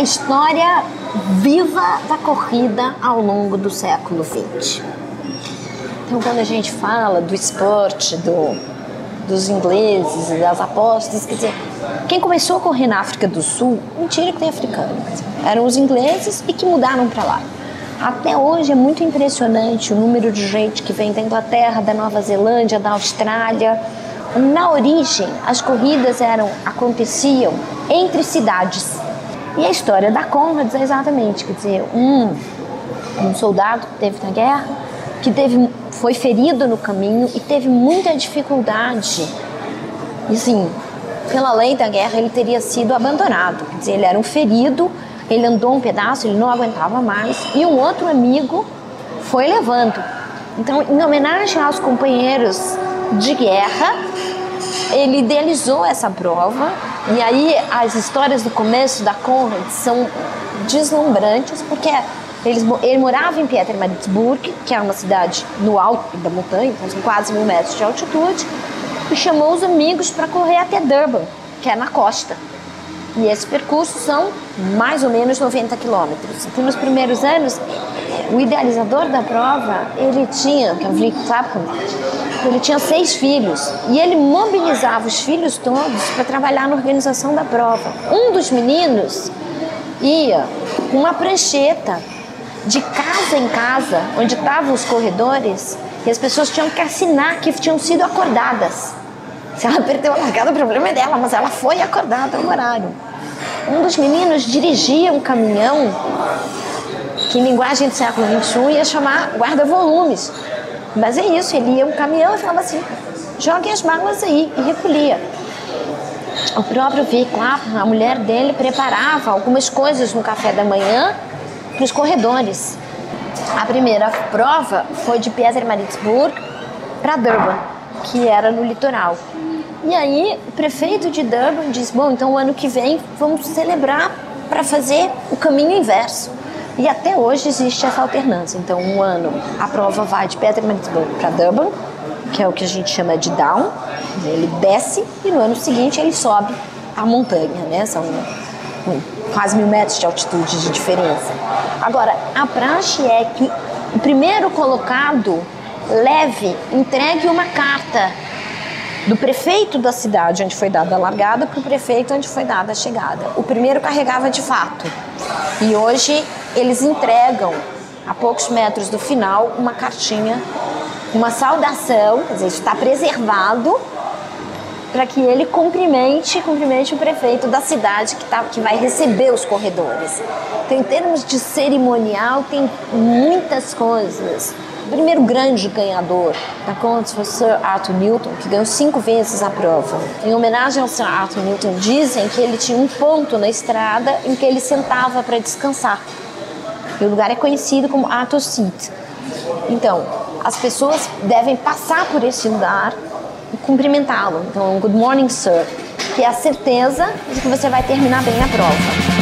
história viva da corrida ao longo do século XX. Então, quando a gente fala do esporte, dos ingleses e das apostas, quer dizer, quem começou a correr na África do Sul, mentira que tem africano, eram os ingleses e que mudaram para lá. Até hoje é muito impressionante o número de gente que vem da Inglaterra, da Nova Zelândia, da Austrália. Na origem, as corridas aconteciam entre cidades. E a história da Conrads é exatamente, quer dizer, um soldado que teve na guerra, que foi ferido no caminho e teve muita dificuldade. E assim, pela lei da guerra, ele teria sido abandonado. Quer dizer, ele era um ferido, ele andou um pedaço, ele não aguentava mais, e um outro amigo foi levando. Então, em homenagem aos companheiros de guerra, ele idealizou essa prova. E aí as histórias do começo da Conrad são deslumbrantes, porque ele morava em Pietermaritzburg, que é uma cidade no alto da montanha, então são quase 1000 metros de altitude, e chamou os amigos para correr até Durban, que é na costa. E esse percurso são mais ou menos 90 quilômetros. Então, nos primeiros anos, o idealizador da prova, que é o Vliet Clapham, ele tinha 6 filhos e ele mobilizava os filhos todos para trabalhar na organização da prova. Um dos meninos ia com uma prancheta de casa em casa, onde estavam os corredores, e as pessoas tinham que assinar que tinham sido acordadas. Se ela perdeu a largada, o problema é dela, mas ela foi acordada no horário. Um dos meninos dirigia um caminhão que, em linguagem do século XXI, ia chamar guarda-volumes. Mas é isso, ele ia um caminhão e falava assim, joguem as malas aí, e recolhia. O próprio Vliet Clapham, a mulher dele, preparava algumas coisas no café da manhã para os corredores. A primeira prova foi de Pietermaritzburg para Durban, que era no litoral. E aí o prefeito de Durban disse, bom, então o ano que vem vamos celebrar para fazer o caminho inverso. E até hoje existe essa alternância. Então, um ano a prova vai de Pietermaritzburg para Durban, que é o que a gente chama de down, ele desce, e no ano seguinte ele sobe a montanha, né? São quase 1000 metros de altitude de diferença. Agora, a praxe é que o primeiro colocado entregue uma carta do prefeito da cidade onde foi dada a largada para o prefeito onde foi dada a chegada. O primeiro carregava de fato. E hoje eles entregam, a poucos metros do final, uma cartinha, uma saudação, quer dizer, está preservado, para que ele cumprimente o prefeito da cidade que vai receber os corredores. Então, em termos de cerimonial, tem muitas coisas. O primeiro grande ganhador da Conrads foi Sir Arthur Newton, que ganhou 5 vezes a prova. Em homenagem ao Sir Arthur Newton, dizem que ele tinha um ponto na estrada em que ele sentava para descansar. E o lugar é conhecido como Arthur's Seat. Então, as pessoas devem passar por esse lugar e cumprimentá-lo. Então, good morning, sir, que é a certeza de que você vai terminar bem a prova.